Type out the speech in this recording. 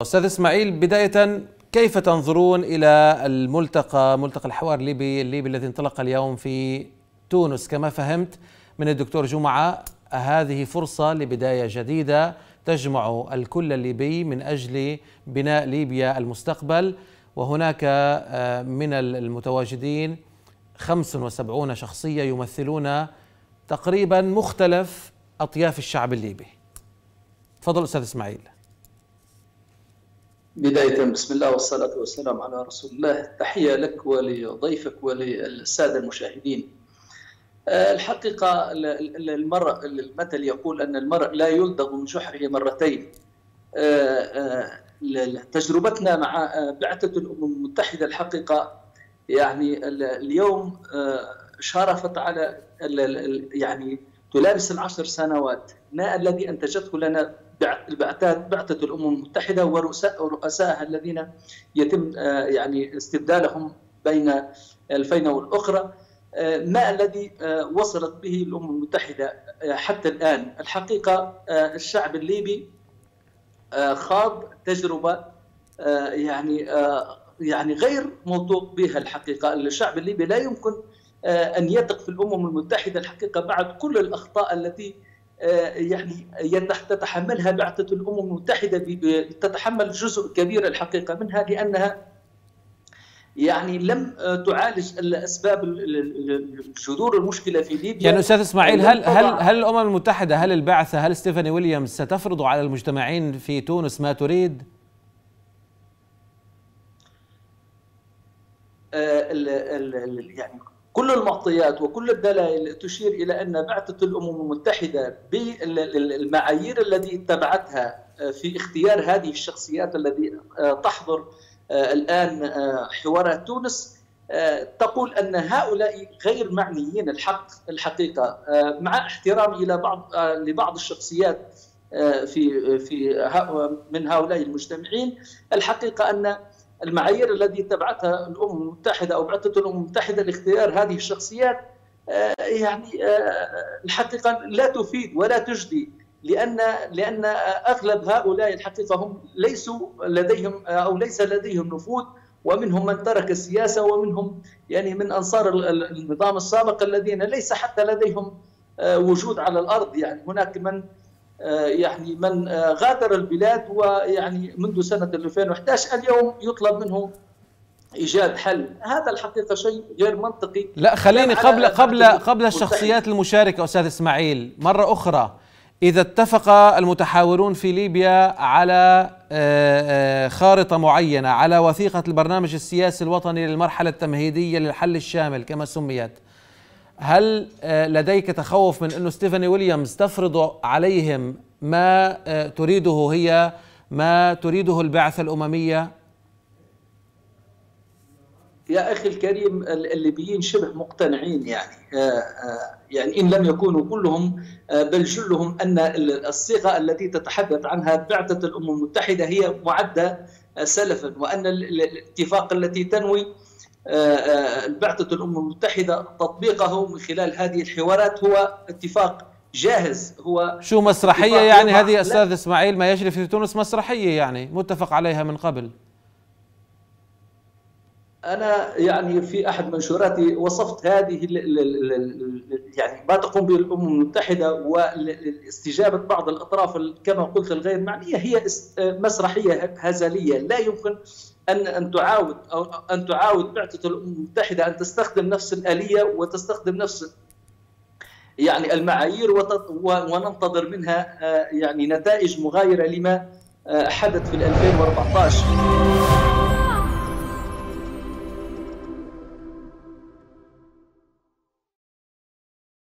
أستاذ إسماعيل، بداية كيف تنظرون إلى ملتقى الحوار الليبي الذي انطلق اليوم في تونس؟ كما فهمت من الدكتور جمعة هذه فرصة لبداية جديدة تجمع الكل الليبي من أجل بناء ليبيا المستقبل، وهناك من المتواجدين 75 شخصية يمثلون تقريبا مختلف أطياف الشعب الليبي. تفضل أستاذ إسماعيل. بداية بسم الله والصلاة والسلام على رسول الله. تحية لك ولضيفك وللسادة المشاهدين. الحقيقة المثل يقول أن المرء لا يلدغ من جحره مرتين. تجربتنا مع بعثة الأمم المتحدة الحقيقة يعني اليوم شارفت على يعني تلامس ال10 سنوات ما الذي أنتجته لنا بعثة الأمم المتحدة ورؤسائها الذين يتم يعني استبدالهم بين الفينة والأخرى. ما الذي وصلت به الأمم المتحدة حتى الآن؟ الحقيقة الشعب الليبي خاض تجربة يعني غير موثوق بها. الحقيقة الشعب الليبي لا يمكن أن يثق في الأمم المتحدة الحقيقة بعد كل الأخطاء التي يعني تتحملها بعثة الأمم المتحدة، تتحمل جزء كبير الحقيقة منها لأنها يعني لم تعالج الأسباب جذور المشكلة في ليبيا. يعني أستاذ إسماعيل، هل الأمم المتحدة، هل البعثة، هل ستيفاني ويليامز ستفرض على المجتمعين في تونس ما تريد؟ يعني كل المعطيات وكل الدلائل تشير إلى أن بعثة الأمم المتحدة بالمعايير التي اتبعتها في اختيار هذه الشخصيات التي تحضر الآن حوارات تونس تقول أن هؤلاء غير معنيين الحقيقة، مع احترامي إلى لبعض الشخصيات من هؤلاء المجتمعين. الحقيقة أن المعايير التي اتبعتها الأمم المتحدة أو بعثة الأمم المتحدة لاختيار هذه الشخصيات يعني الحقيقة لا تفيد ولا تجدي، لأن أغلب هؤلاء الحقيقة هم ليسوا لديهم أو ليس لديهم نفوذ، ومنهم من ترك السياسة، ومنهم يعني من أنصار النظام السابق الذين ليس حتى لديهم وجود على الأرض. يعني هناك من غادر البلاد ويعني منذ سنة 2011 اليوم يطلب منه إيجاد حل. هذا الحقيقة شيء غير منطقي. لا، خليني قبل الشخصيات المشاركة أستاذ إسماعيل مرة أخرى، إذا اتفق المتحاورون في ليبيا على خارطة معينة، على وثيقة البرنامج السياسي الوطني للمرحلة التمهيدية للحل الشامل كما سميت، هل لديك تخوف من أنه ستيفاني ويليامز تفرض عليهم ما تريده هي، ما تريده البعثة الأممية؟ يا أخي الكريم، الليبيين شبه مقتنعين يعني إن لم يكونوا كلهم بل جلهم أن الصيغة التي تتحدث عنها بعثة الأمم المتحدة هي معدة سلفا، وأن الاتفاق التي تنوي البعثة الأمم المتحدة تطبيقه من خلال هذه الحوارات هو اتفاق جاهز. هو شو مسرحية يعني هذه أستاذ إسماعيل؟ ما يجري في تونس مسرحية يعني متفق عليها من قبل. أنا يعني في أحد منشوراتي وصفت هذه يعني ما تقوم به الأمم المتحدة والاستجابة بعض الأطراف كما قلت الغير معنية هي مسرحية هزلية. لا يمكن أن تعاود بعثة الأمم المتحدة أن تستخدم نفس الآلية وتستخدم نفس يعني المعايير وننتظر منها يعني نتائج مغايرة لما حدث في 2014.